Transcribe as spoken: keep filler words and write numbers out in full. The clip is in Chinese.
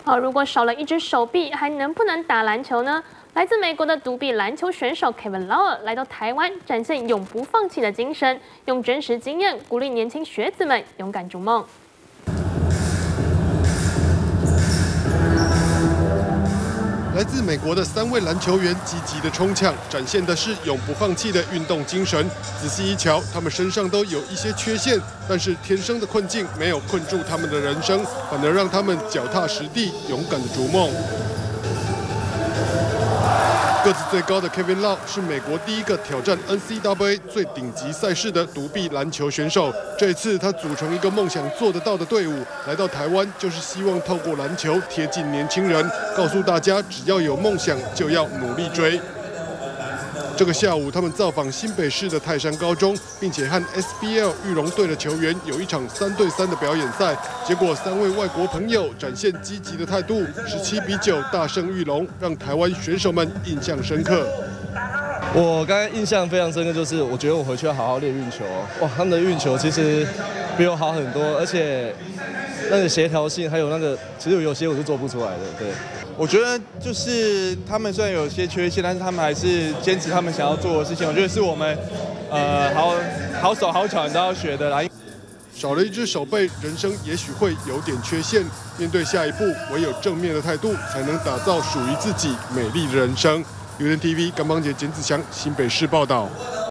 好，如果少了一只手臂，还能不能打篮球呢？来自美国的独臂篮球选手 Kevin Lau 来到台湾，展现永不放弃的精神，用真实经验鼓励年轻学子们勇敢逐梦。 来自美国的三位篮球员积极的冲抢，展现的是永不放弃的运动精神。仔细一瞧，他们身上都有一些缺陷，但是天生的困境没有困住他们的人生，反而让他们脚踏实地，勇敢的逐梦。 个子最高的 Kevin Lau 是美国第一个挑战 N C double A 最顶级赛事的独臂篮球选手。这一次，他组成一个梦想做得到的队伍，来到台湾，就是希望透过篮球贴近年轻人，告诉大家，只要有梦想，就要努力追。 这个下午，他们造访新北市的泰山高中，并且和 S B L 玉龙队的球员有一场三对三的表演赛。结果，三位外国朋友展现积极的态度，十七比九大胜玉龙，让台湾选手们印象深刻。 我刚才印象非常深刻，就是我觉得我回去要好好练运球哦。哇，他们的运球其实比我好很多，而且那个协调性还有那个，其实有些我是做不出来的。对。 我觉得就是他们虽然有些缺陷，但是他们还是坚持他们想要做的事情。我觉得是我们，呃，好好手好脚都要学的啦。 少了一只手背，人生也许会有点缺陷。面对下一步，唯有正面的态度，才能打造属于自己美丽的人生。U N T V 甘邦杰、简子祥，新北市报道。